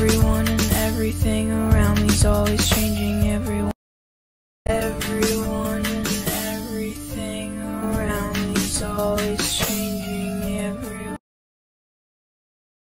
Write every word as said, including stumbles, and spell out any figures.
Everyone and everything around me's always changing. Everyone, everyone and everything around me's always changing.